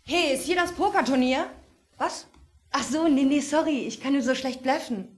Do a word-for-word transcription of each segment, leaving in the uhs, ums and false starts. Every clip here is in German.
Hey, ist hier das Pokerturnier? Was? Ach so, nee, nee, sorry, ich kann nur so schlecht bluffen.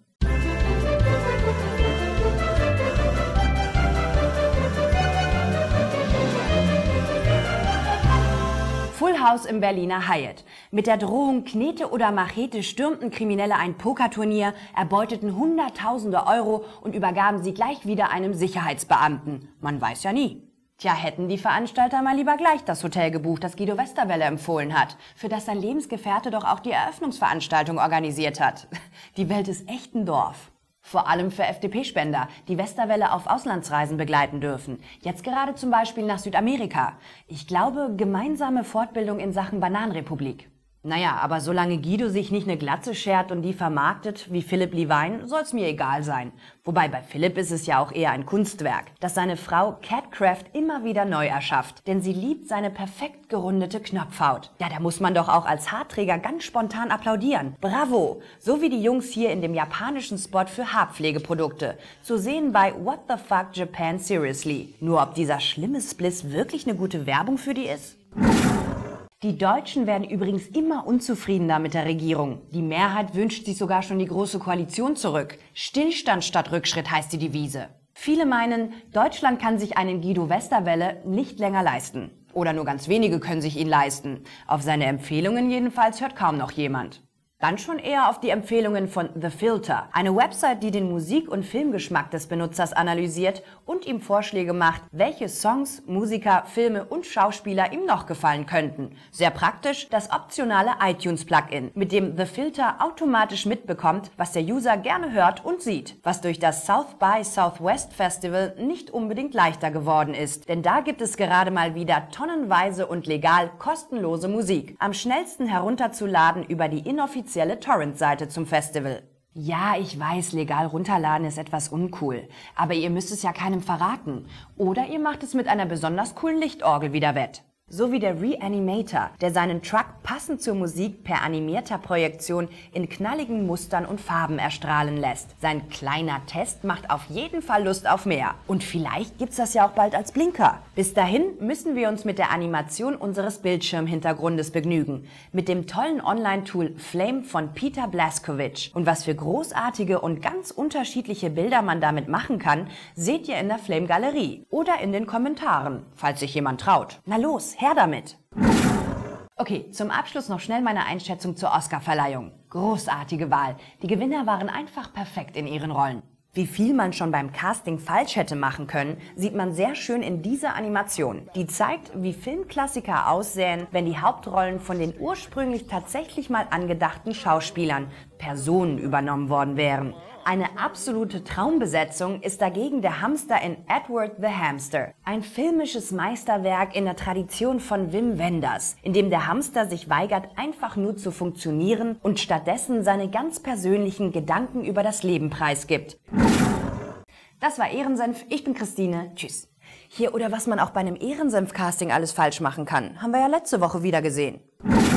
Full House im Berliner Hyatt. Mit der Drohung Knete oder Machete stürmten Kriminelle ein Pokerturnier, erbeuteten Hunderttausende Euro und übergaben sie gleich wieder einem Sicherheitsbeamten. Man weiß ja nie. Tja, hätten die Veranstalter mal lieber gleich das Hotel gebucht, das Guido Westerwelle empfohlen hat, für das sein Lebensgefährte doch auch die Eröffnungsveranstaltung organisiert hat. Die Welt ist echt ein Dorf. Vor allem für F D P-Spender, die Westerwelle auf Auslandsreisen begleiten dürfen. Jetzt gerade zum Beispiel nach Südamerika. Ich glaube, gemeinsame Fortbildung in Sachen Bananenrepublik. Naja, aber solange Guido sich nicht eine Glatze schert und die vermarktet wie Philipp Levine, soll's mir egal sein. Wobei bei Philipp ist es ja auch eher ein Kunstwerk, das seine Frau Catcraft immer wieder neu erschafft. Denn sie liebt seine perfekt gerundete Knopfhaut. Ja, da muss man doch auch als Haarträger ganz spontan applaudieren. Bravo! So wie die Jungs hier in dem japanischen Spot für Haarpflegeprodukte. Zu sehen bei What the Fuck Japan Seriously. Nur ob dieser schlimme Spliss wirklich eine gute Werbung für die ist? Die Deutschen werden übrigens immer unzufriedener mit der Regierung. Die Mehrheit wünscht sich sogar schon die Große Koalition zurück. Stillstand statt Rückschritt heißt die Devise. Viele meinen, Deutschland kann sich einen Guido Westerwelle nicht länger leisten. Oder nur ganz wenige können sich ihn leisten. Auf seine Empfehlungen jedenfalls hört kaum noch jemand. Dann schon eher auf die Empfehlungen von The Filter, eine Website, die den Musik- und Filmgeschmack des Benutzers analysiert und ihm Vorschläge macht, welche Songs, Musiker, Filme und Schauspieler ihm noch gefallen könnten. Sehr praktisch das optionale iTunes-Plugin, mit dem The Filter automatisch mitbekommt, was der User gerne hört und sieht, was durch das South by Southwest Festival nicht unbedingt leichter geworden ist. Denn da gibt es gerade mal wieder tonnenweise und legal kostenlose Musik, am schnellsten herunterzuladen über die inoffizielle Torrent-Seite zum Festival. Ja, ich weiß, legal runterladen ist etwas uncool, aber ihr müsst es ja keinem verraten. Oder ihr macht es mit einer besonders coolen Lichtorgel wieder wett. So wie der Reanimator, der seinen Truck passend zur Musik per animierter Projektion in knalligen Mustern und Farben erstrahlen lässt. Sein kleiner Test macht auf jeden Fall Lust auf mehr. Und vielleicht gibt's das ja auch bald als Blinker. Bis dahin müssen wir uns mit der Animation unseres Bildschirmhintergrundes begnügen. Mit dem tollen Online-Tool Flame von Peter Blazkowicz. Und was für großartige und ganz unterschiedliche Bilder man damit machen kann, seht ihr in der Flame-Galerie oder in den Kommentaren, falls sich jemand traut. Na los, her damit! Okay, zum Abschluss noch schnell meine Einschätzung zur Oscarverleihung. Großartige Wahl. Die Gewinner waren einfach perfekt in ihren Rollen. Wie viel man schon beim Casting falsch hätte machen können, sieht man sehr schön in dieser Animation. Die zeigt, wie Filmklassiker aussähen, wenn die Hauptrollen von den ursprünglich tatsächlich mal angedachten Schauspielern, Personen übernommen worden wären. Eine absolute Traumbesetzung ist dagegen der Hamster in Edward the Hamster. Ein filmisches Meisterwerk in der Tradition von Wim Wenders, in dem der Hamster sich weigert, einfach nur zu funktionieren und stattdessen seine ganz persönlichen Gedanken über das Leben preisgibt. Das war Ehrensenf, ich bin Christine, tschüss. Hier oder was man auch bei einem Ehrensenf-Casting alles falsch machen kann, haben wir ja letzte Woche wieder gesehen.